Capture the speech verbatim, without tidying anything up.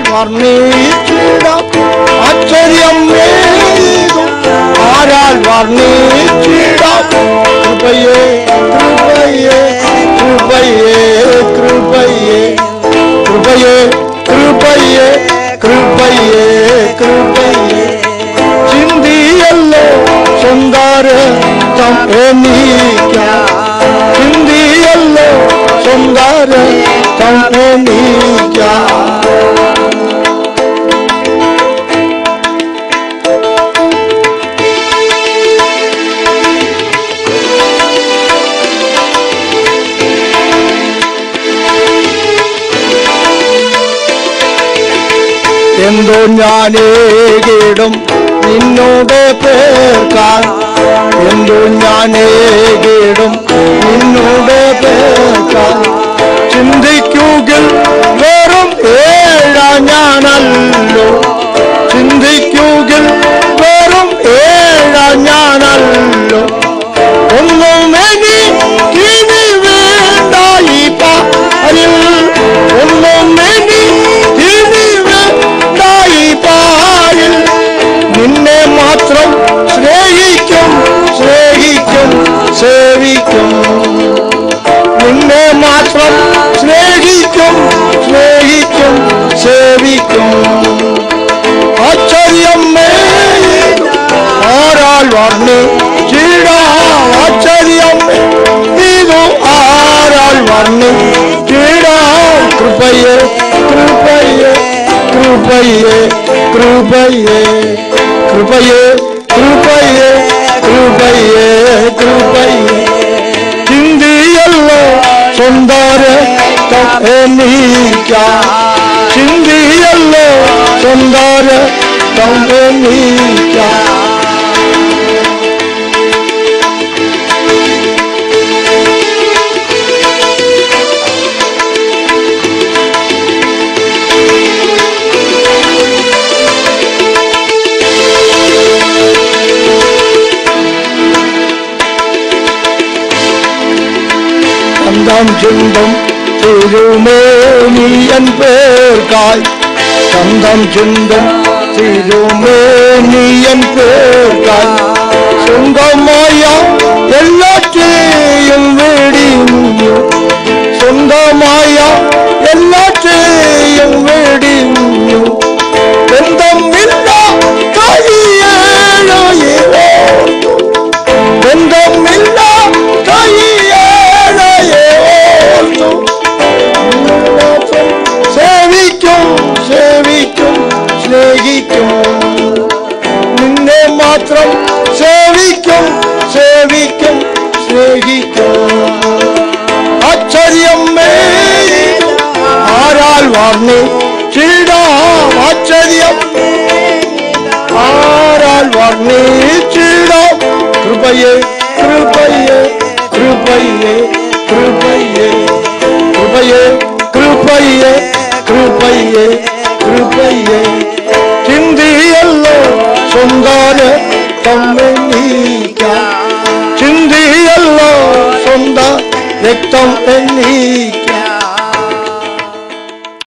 വർണ്ണിച്ചിടാം ആശ്ചര്യം ഏതും ആരാൽ വർണ്ണിച്ചിടാം കൃപയേ കൃപയേ കൃപയേ കൃപയേ കൃപയേ കൃപയേ കൃപയേ കൃപയേ ചിന്തിയല്ലോ സ്വന്തം എനിക്കാം ചിന്തിയല്ലോ സ്വന്തം എനിക്കാം എന്തോ ഞാനേകിടും നിന്നോട് പേർക്കാൻ എന്തോ ഞാനേകിടും നിന്നോട് പേർക്കാൻ ചിന്തിക്കുകിൽ വെറും ഏഴ ഞാനല്ലോ ചിന്തിക്കുകിൽ വെറും ഏഴ ഞാനല്ലോ ഒന്നും എനിക്കിനി വേണ്ട ഈ പാരിൽ ഒന്നും എനിക്കിനി വേണ്ട ഈ പാരിൽ നിന്നെ മാത്രം സ്നേഹിക്കും സ്നേഹിക്കും സേവിക്കും നിന്നെ മാത്രം സ്നേഹിക്കും സ്നേഹിക്കും സേവിക്കും ആശ്ചര്യം ആരാൽ വർണ്ണിച്ചിടാം ആശ്ചര്യം ഇതു ആരാൽ വർണ്ണിച്ചിടാം കൃപയേ കൃപയേ കൃപയേ കൃപയേ കൃപയേ കൃപയേ കൃപയേ കൃപയേ ചിന്തിയല്ലോ സ്വന്തം എനിക്കാം ചിന്തിയല്ലോ സ്വന്തം എനിക്കാം ചന്തം ചിന്തം തിരുമേനിയൻ പേർക്കായി ചന്തം ചിന്തം തിരുമേനിയൻ പേർക്കായി സ്വന്തമായ എല്ലാറ്റെയും വെടിഞ്ഞു സ്വന്തമായ എല്ലാറ്റെയും വെടിഞ്ഞു ബന്ധമില്ല കൈയേഴയെ ബന്ധമില്ല കൈയേഴയെ സേവിക്കും സേവിക്കും സ്നേഹിക്കും നിന്നെ മാത്രം സേവിക്കും സേവിക്കും സ്നേഹിക്കും ആശ്ചര്യം ആരാൽ വർണ്ണിച്ചിടാം ആശ്ചര്യം ആരാൽ വർണ്ണിച്ചിടാം കൃപയേ കൃപയേ കൃപയേ കൃപയേ കൃപയേ കൃപയേ കൃപയേ കൃപയേ ചിന്തിയല്ലോ സ്വന്തം എനിക്കാം ചിന്തിയല്ലോ സ്വന്തം രക്തം എനിക്കാം